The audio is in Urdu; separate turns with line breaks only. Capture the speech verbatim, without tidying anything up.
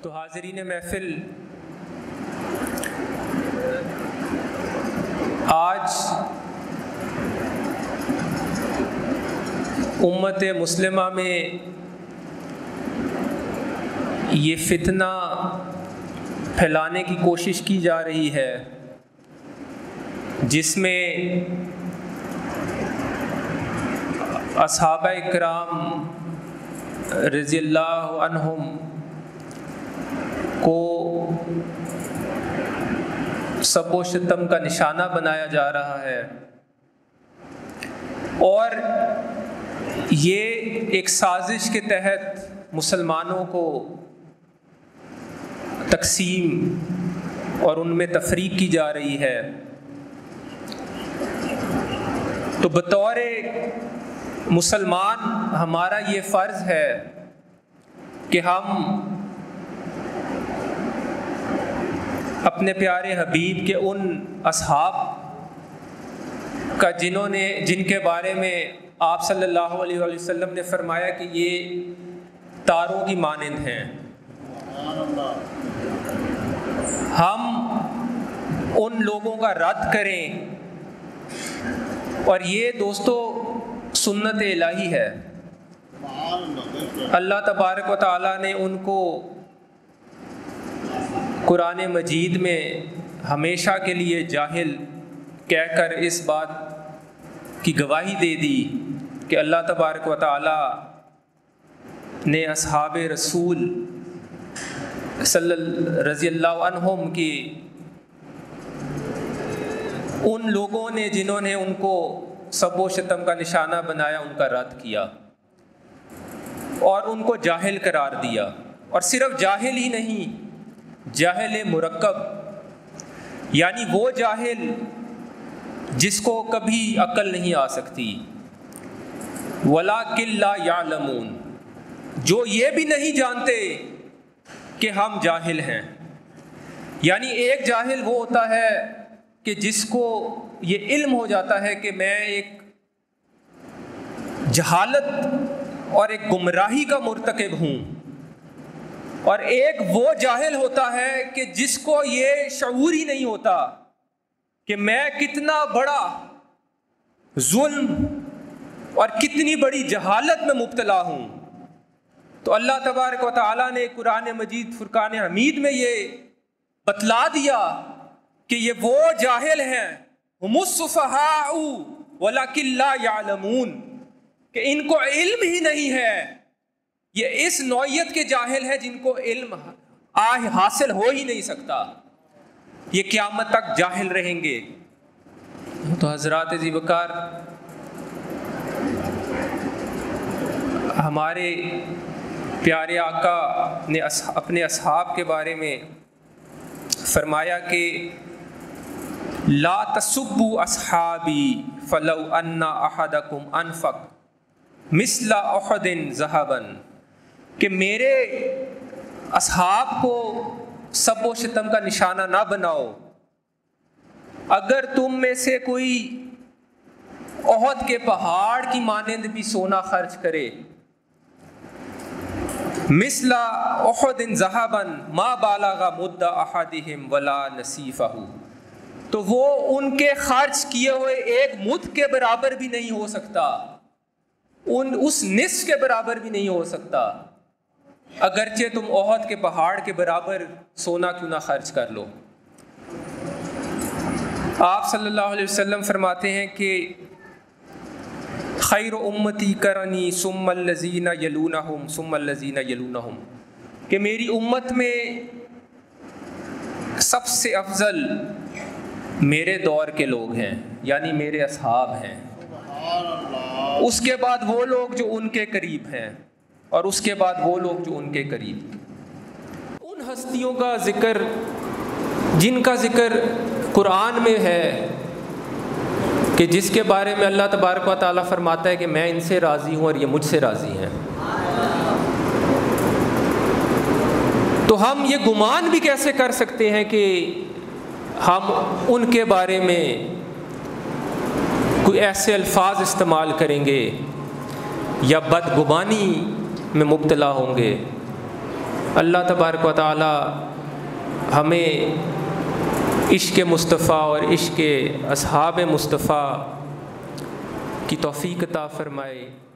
تو حاضرین محفل، آج امت مسلمہ میں یہ فتنہ پھیلانے کی کوشش کی جا رہی ہے جس میں اصحابہ اکرام رضی اللہ عنہم کو سب و شتم کا نشانہ بنایا جا رہا ہے، اور یہ ایک سازش کے تحت مسلمانوں کو تقسیم اور ان میں تفریق کی جا رہی ہے۔ تو بطور مسلمان ہمارا یہ فرض ہے کہ ہم اپنے پیارے حبیب کے ان اصحاب کا جنہوں نے جن کے بارے میں آپ صلی اللہ علیہ وآلہ وسلم نے فرمایا کہ یہ تاروں کی مانند ہیں، ہم ان لوگوں کا رد کریں۔ اور یہ دوستو سنت الہی ہے، اللہ تبارک و تعالیٰ نے ان کو قرآن مجید میں ہمیشہ کے لیے جاہل کہہ کر اس بات کی گواہی دے دی کہ اللہ تبارک و تعالیٰ نے اصحاب رسول صلی رضی اللہ عنہم کی ان لوگوں نے جنہوں نے ان کو سب و شتم کا نشانہ بنایا ان کا رد کیا اور ان کو جاہل قرار دیا، اور صرف جاہل ہی نہیں، جاہل مرکب، یعنی وہ جاہل جس کو کبھی عقل نہیں آ سکتی، وَلَٰكِن لَّا يَعْلَمُونَ، جو یہ بھی نہیں جانتے کہ ہم جاہل ہیں۔ یعنی ایک جاہل وہ ہوتا ہے کہ جس کو یہ علم ہو جاتا ہے کہ میں ایک جہالت اور ایک گمراہی کا مرتکب ہوں، اور ایک وہ جاہل ہوتا ہے کہ جس کو یہ شعور ہی نہیں ہوتا کہ میں کتنا بڑا ظلم اور کتنی بڑی جہالت میں مبتلا ہوں۔ تو اللہ تبارک و تعالیٰ نے قرآن مجید فرقان حمید میں یہ بتلا دیا کہ یہ وہ جاہل ہیں، ہم السفہاء ولکن لا یعلمون، کہ ان کو علم ہی نہیں ہے۔ یہ اس نوعیت کے جاہل ہیں جن کو علم آہ حاصل ہو ہی نہیں سکتا، یہ قیامت تک جاہل رہیں گے۔ تو حضرات ذی وقار، ہمارے پیارے آقا نے اپنے اصحاب کے بارے میں فرمایا کہ لا تسبوا اصحابی فلو ان احدکم انفق مثل احد ذهبا، کہ میرے اصحاب کو سب و شتم کا نشانہ نہ بناؤ، اگر تم میں سے کوئی احد کے پہاڑ کی مانند بھی سونا خرچ کرے، مثل احد ذهبا ما بالغ مد احدهم ولا نصیفہ، تو وہ ان کے خرچ کیے ہوئے ایک مد کے برابر بھی نہیں ہو سکتا، ان اس نصف کے برابر بھی نہیں ہو سکتا، اگرچہ تم احد کے پہاڑ کے برابر سونا کیوں نہ خرچ کر لو۔ آپ صلی اللہ علیہ وسلم فرماتے ہیں کہ خیر امتی کرنی ثم الذین یلونہم ثم الذین یلونہم، کہ میری امت میں سب سے افضل میرے دور کے لوگ ہیں، یعنی میرے اصحاب ہیں، اس کے بعد وہ لوگ جو ان کے قریب ہیں، اور اس کے بعد وہ لوگ جو ان کے قریب۔ ان ہستیوں کا ذکر جن کا ذکر قرآن میں ہے کہ جس کے بارے میں اللہ تبارک و تعالیٰ فرماتا ہے کہ میں ان سے راضی ہوں اور یہ مجھ سے راضی ہیں، تو ہم یہ گمان بھی کیسے کر سکتے ہیں کہ ہم ان کے بارے میں کوئی ایسے الفاظ استعمال کریں گے یا بدگمانی میں مبتلا ہوں گے؟ اللہ تبارک و تعالی ہمیں عشق مصطفیٰ اور عشق اصحاب مصطفیٰ کی توفیق عطا فرمائے۔